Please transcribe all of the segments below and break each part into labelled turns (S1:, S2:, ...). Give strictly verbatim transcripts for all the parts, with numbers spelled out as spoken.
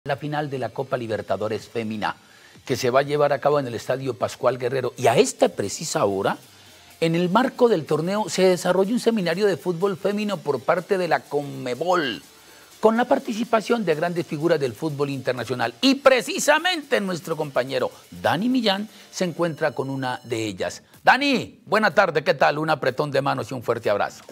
S1: La final de la Copa Libertadores Femina, que se va a llevar a cabo en el Estadio Pascual Guerrero. Y a esta precisa hora, en el marco del torneo, se desarrolla un seminario de fútbol femenino por parte de la Conmebol, con la participación de grandes figuras del fútbol internacional. Y precisamente nuestro compañero Dani Millán se encuentra con una de ellas. Dani, buena tarde, ¿qué tal? Un apretón de manos y un fuerte abrazo.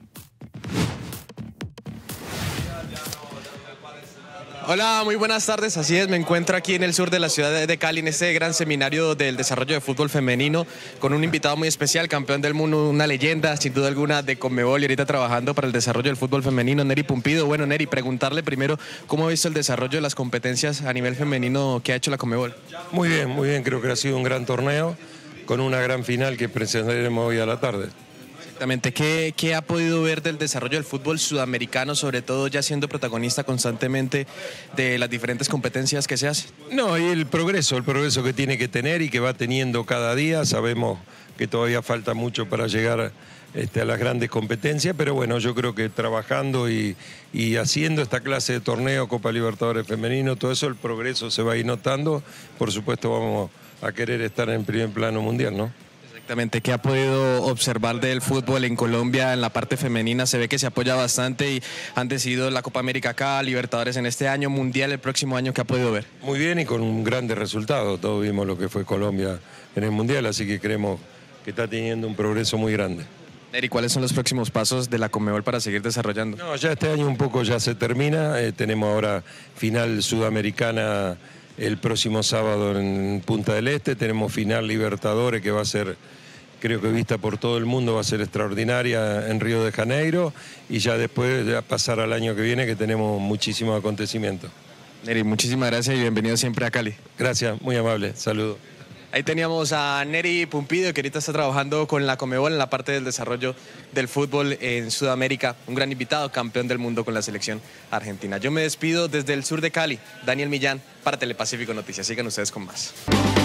S2: Hola, muy buenas tardes, así es, me encuentro aquí en el sur de la ciudad de Cali en este gran seminario del desarrollo de fútbol femenino con un invitado muy especial, campeón del mundo, una leyenda sin duda alguna de Conmebol y ahorita trabajando para el desarrollo del fútbol femenino, Nery Pumpido. Bueno, Nery, preguntarle primero cómo ha visto el desarrollo de las competencias a nivel femenino que ha hecho la Conmebol.
S3: Muy bien, muy bien, creo que ha sido un gran torneo con una gran final que presentaremos hoy a la tarde.
S2: Exactamente, ¿Qué, ¿qué ha podido ver del desarrollo del fútbol sudamericano, sobre todo ya siendo protagonista constantemente de las diferentes competencias que se hacen?
S3: No, y el progreso, el progreso que tiene que tener y que va teniendo cada día. Sabemos que todavía falta mucho para llegar este, a las grandes competencias, pero bueno, yo creo que trabajando y, y haciendo esta clase de torneo, Copa Libertadores Femenino, todo eso, el progreso se va a ir notando. Por supuesto vamos a querer estar en primer plano mundial, ¿no?
S2: Exactamente, ¿qué ha podido observar del fútbol en Colombia en la parte femenina? Se ve que se apoya bastante y han decidido la Copa América acá, Libertadores en este año, Mundial el próximo año. ¿Qué ha podido ver?
S3: Muy bien y con grandes resultados. Todos vimos lo que fue Colombia en el Mundial, así que creemos que está teniendo un progreso muy grande.
S2: Nery, ¿cuáles son los próximos pasos de la Conmebol para seguir desarrollando?
S3: No, ya este año un poco ya se termina. Eh, tenemos ahora final sudamericana el próximo sábado en Punta del Este. Tenemos final Libertadores que va a ser, creo que vista por todo el mundo, va a ser extraordinaria en Río de Janeiro, y ya después de pasar al año que viene, que tenemos muchísimos acontecimientos.
S2: Nery, muchísimas gracias y bienvenido siempre a Cali.
S3: Gracias, muy amable, saludos.
S2: Ahí teníamos a Nery Pumpido, que ahorita está trabajando con la Conmebol en la parte del desarrollo del fútbol en Sudamérica. Un gran invitado, campeón del mundo con la selección argentina. Yo me despido desde el sur de Cali, Daniel Millán, para Telepacífico Noticias. Sigan ustedes con más.